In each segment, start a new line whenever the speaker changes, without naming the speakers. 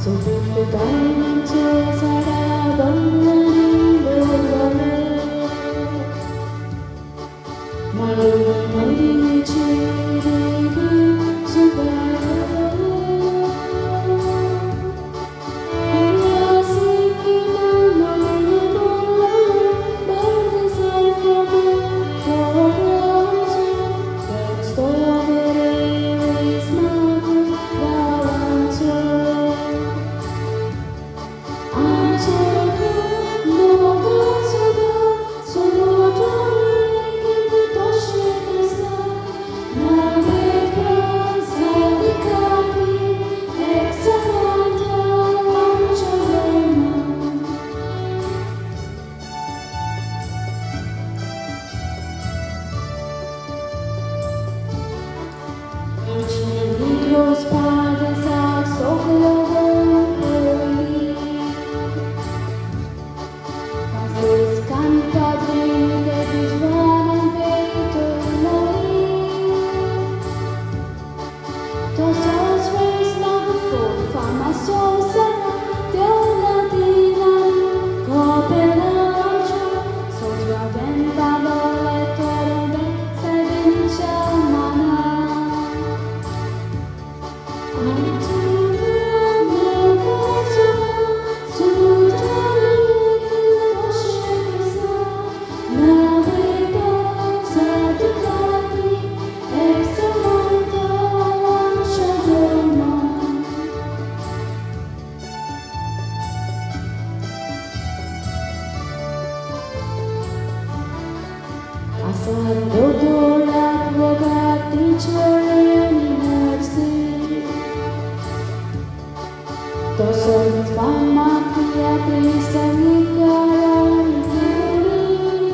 소극도 당초 살아던 날이 오거네 마음이 너를 지르는 수박을 Los padres a socorrer Fazes campadrinho de bisvana peito Todos os reis não for fama sosa Teonatina copelaggio Sotto ben parole torbe se vince umana Asal dodorat wogat dicereni mercy Tosol fama piati sanikaran diri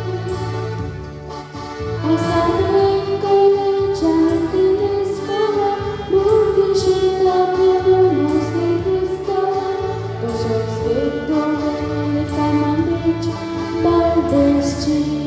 Asal ringkone jantinis kora Mungkin cinta penuh di Krista Tosol spedore fama nici baldesti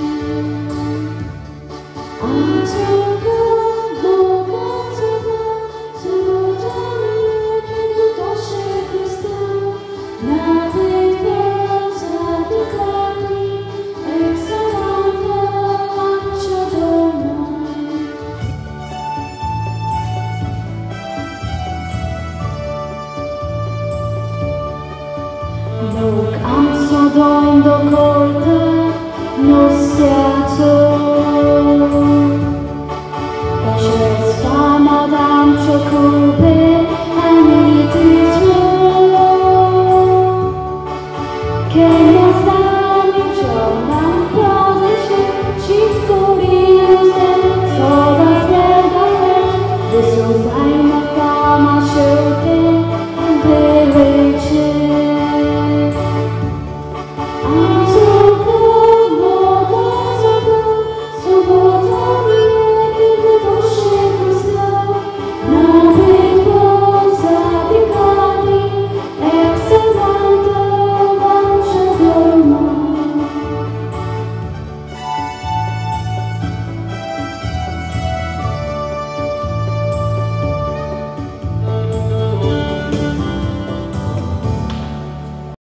Look, I'm so down the corner, no Seattle. Precious fama dam chokube, I need this road.